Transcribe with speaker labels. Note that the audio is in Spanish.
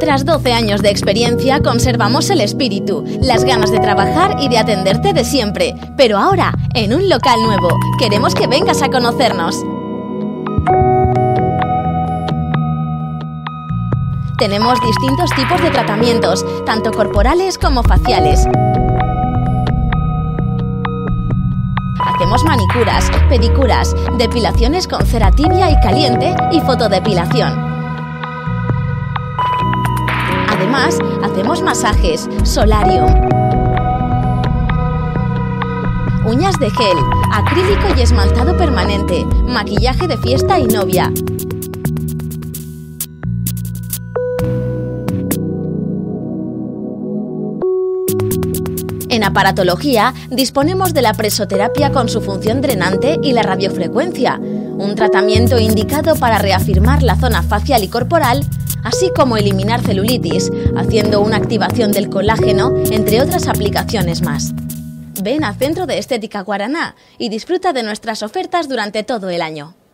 Speaker 1: Tras 12 años de experiencia, conservamos el espíritu, las ganas de trabajar y de atenderte de siempre. Pero ahora, en un local nuevo. Queremos que vengas a conocernos. Tenemos distintos tipos de tratamientos, tanto corporales como faciales. Hacemos manicuras, pedicuras, depilaciones con cera tibia y caliente y fotodepilación. Además, hacemos masajes, solarium, uñas de gel, acrílico y esmaltado permanente, maquillaje de fiesta y novia. En aparatología, disponemos de la presoterapia con su función drenante y la radiofrecuencia, un tratamiento indicado para reafirmar la zona facial y corporal, así como eliminar celulitis, haciendo una activación del colágeno, entre otras aplicaciones más. Ven al Centro de Estética Guaraná y disfruta de nuestras ofertas durante todo el año.